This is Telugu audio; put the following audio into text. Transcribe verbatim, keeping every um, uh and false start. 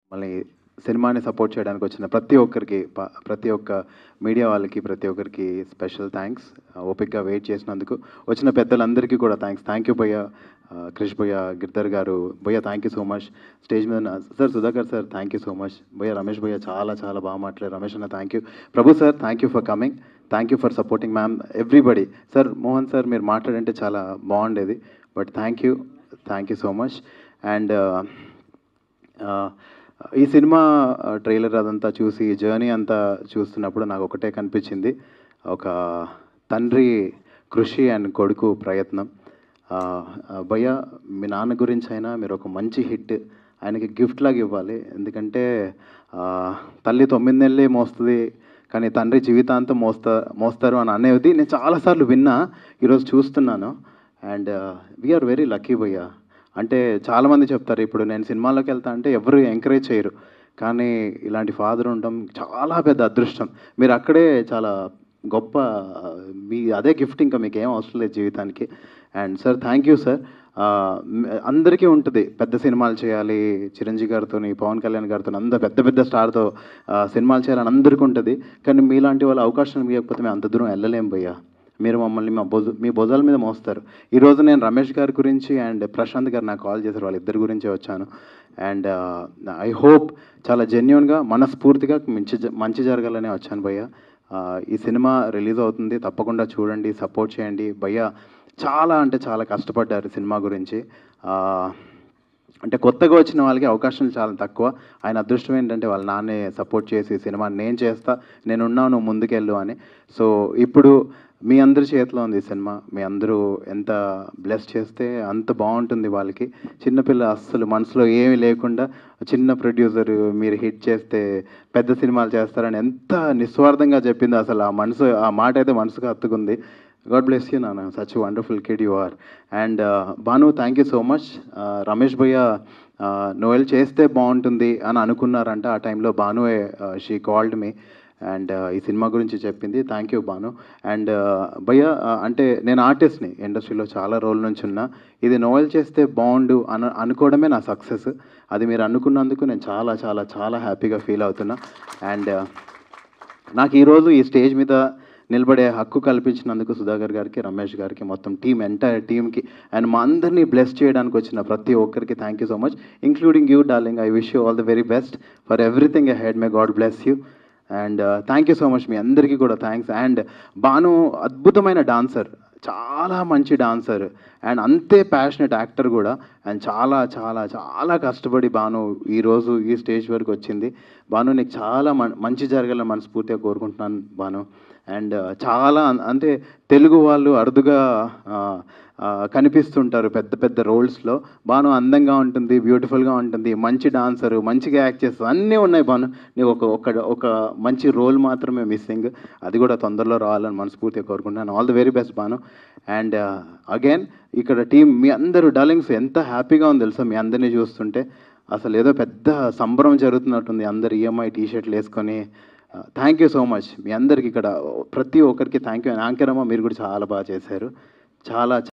మళ్ళీ సినిమాని సపోర్ట్ చేయడానికి వచ్చిన ప్రతి ఒక్కరికి ప- ప్రతి ఒక్క మీడియా వాళ్ళకి ప్రతి ఒక్కరికి స్పెషల్ థ్యాంక్స్. ఓపిక్గా వెయిట్ చేసినందుకు వచ్చిన పెద్దలందరికీ కూడా థ్యాంక్స్. థ్యాంక్ యూ భయ్య, ఆ, క్రిష్ భయ్య, గిర్ధర్ గారు భయ్య, thank you so much. Stage మీద నా- sir Sudhakar sir thank you so much. భయ్య రమేష్ భయ్య చాలా చాలా బాగా మాట్లాడారు. రమేష్ అన్న thank you. Prabhu sir thank you for coming, thank you for supporting ma'am everybody. Sir Mohan sir మీరు మాట్లాడంటే చాలా బాగుండేది, but thank you, thank you so much. And ఈ సినిమా ట్రైలర్ అదంతా చూసి జర్నీ అంతా చూస్తున్నప్పుడు నాకు ఒకటే కనిపించింది, ఒక తండ్రి కృషి అండ్ కొడుకు ప్రయత్నం. ఆ, ఆ, భయ్య మీ నాన్న గురించి అయినా మీరు ఒక మంచి హిట్ ఆయనకి గిఫ్ట్ లాగా ఇవ్వాలి. ఎందుకంటే ఆ, తల్లి తొమ్మిది నెలలే మోస్తుంది కానీ తండ్రి జీవితాంతం మోస్తా మోస్తారు అని అనేది నేను చాలాసార్లు విన్నా, ఈరోజు చూస్తున్నాను. అండ్ వీఆర్ వెరీ లక్కీ భయ్య. అంటే చాలామంది చెప్తారు ఇప్పుడు నేను సినిమాలోకి వెళ్తా అంటే ఎవరు ఎంకరేజ్ చేయరు, కానీ ఇలాంటి ఫాదర్ ఉండడం చాలా పెద్ద అదృష్టం. మీరు అక్కడే చాలా గొప్ప, మీ అదే గిఫ్ట్, ఇంకా మీకు ఏం అవసరం లేదు జీవితానికి. And sir thank you sir. అందరికీ ఉంటుంది పెద్ద సినిమాలు చేయాలి, చిరంజీవి గారితో, పవన్ కళ్యాణ్ గారితో, అందరు పెద్ద పెద్ద స్టార్తో సినిమాలు చేయాలని అందరికీ ఉంటుంది. కానీ మీలాంటి వాళ్ళ అవకాశం ఇవ్వకపోతే మేము అంత దూరం వెళ్ళలేం భయ్యా. మీరు మమ్మల్ని మా భుజ మీ భుజాల మీద మోస్తారు. ఈరోజు నేను రమేష్ గారి గురించి అండ్ ప్రశాంత్ గారు నాకు కాల్ చేశారు, వాళ్ళిద్దరి గురించే వచ్చాను. అండ్ ఐ హోప్ చాలా జెన్యున్గా మనస్ఫూర్తిగా మంచి మంచి జరగాలనే వచ్చాను భయ్య. ఈ సినిమా రిలీజ్ అవుతుంది, తప్పకుండా చూడండి, సపోర్ట్ చేయండి భయ్య. చాలా అంటే చాలా కష్టపడ్డారు సినిమా గురించి. అంటే కొత్తగా వచ్చిన వాళ్ళకి అవకాశాలు చాలా తక్కువ. ఆయన అదృష్టం ఏంటంటే వాళ్ళ నాన్నే సపోర్ట్ చేసి సినిమా నేను చేస్తా, నేనున్నాను, నువ్వు ముందుకెళ్ళు అని. సో ఇప్పుడు మీ అందరి చేతిలో ఉంది ఈ సినిమా. మీ అందరూ ఎంత బ్లెస్ చేస్తే అంత బాగుంటుంది వాళ్ళకి. చిన్నపిల్ల అస్సలు మనసులో ఏమీ లేకుండా చిన్న ప్రొడ్యూసర్ మీరు హిట్ చేస్తే పెద్ద సినిమాలు చేస్తారని ఎంత నిస్వార్థంగా చెప్పింది. అసలు ఆ మనసు, ఆ మాట అయితే మనసుకు హత్తుకుంది. గాడ్ బ్లెస్ యూ నాన్న, such wonderful kid you are. And Bhanu thank you so much. Ramesh భయ్య నోయల్ చేస్తే బాగుంటుంది అని అనుకున్నారంట, ఆ టైంలో భానువే షీ కాల్డ్ మీ అండ్ ఈ సినిమా గురించి చెప్పింది. Thank you Bhanu. అండ్ భయ్య అంటే నేను ఆర్టిస్ట్ని, ఇండస్ట్రీలో చాలా రోజుల నుంచి ఉన్నా. ఇది నోవెల్ చేస్తే బాగుండు అన అనుకోవడమే నా సక్సెస్. అది మీరు అనుకున్నందుకు నేను చాలా చాలా చాలా హ్యాపీగా ఫీల్ అవుతున్నా. అండ్ నాకు ఈరోజు ఈ స్టేజ్ మీద నిలబడే హక్కు కల్పించినందుకు సుధాకర్ గారికి, రమేష్ గారికి, మొత్తం టీం, ఎంటైర్ టీమ్కి అండ్ మా అందరినీ బ్లెస్ చేయడానికి వచ్చిన ప్రతి ఒక్కరికి thank you so much, including you darling. I wish you all the very best for everything ahead. May God bless you. And thank you so much, మీ అందరికీ కూడా థ్యాంక్స్. అండ్ భాను అద్భుతమైన డాన్సర్, చాలా మంచి డాన్సర్ అండ్ అంతే ప్యాషనెట్ యాక్టర్ కూడా. అండ్ చాలా చాలా చాలా కష్టపడి భాను ఈరోజు ఈ స్టేజ్ వరకు వచ్చింది. భాను నీకు చాలా మంచి జరగాలని మనస్ఫూర్తిగా కోరుకుంటున్నాను భాను. అండ్ చాలా అంటే తెలుగు వాళ్ళు అరుదుగా కనిపిస్తుంటారు పెద్ద పెద్ద రోల్స్లో. భాను అందంగా ఉంటుంది, బ్యూటిఫుల్గా ఉంటుంది, మంచి డాన్సరు, మంచిగా యాక్ట్ చేస్తుంది, అన్నీ ఉన్నాయి భాను. నీకు ఒక ఒక ఒక మంచి రోల్ మాత్రమే మిస్సింగ్, అది కూడా తొందరలో రావాలని మనస్ఫూర్తిగా కోరుకుంటున్నాను. All the very best Bhanu. And again ఇక్కడ టీం మీ అందరూ డార్లింగ్స్ ఎంత హ్యాపీగా ఉంది తెలుసా మీ అందరినీ చూస్తుంటే. అసలు ఏదో పెద్ద సంబరం జరుగుతున్నట్టుంది, అందరు ఈఎంఐ టీ షర్ట్లు వేసుకొని. థ్యాంక్ యూ సో మచ్ మీ అందరికి, ఇక్కడ ప్రతి ఒక్కరికి థ్యాంక్ యూ. యాంకర్ అమ్మ మీరు కూడా చాలా బాగా చేశారు, చాలా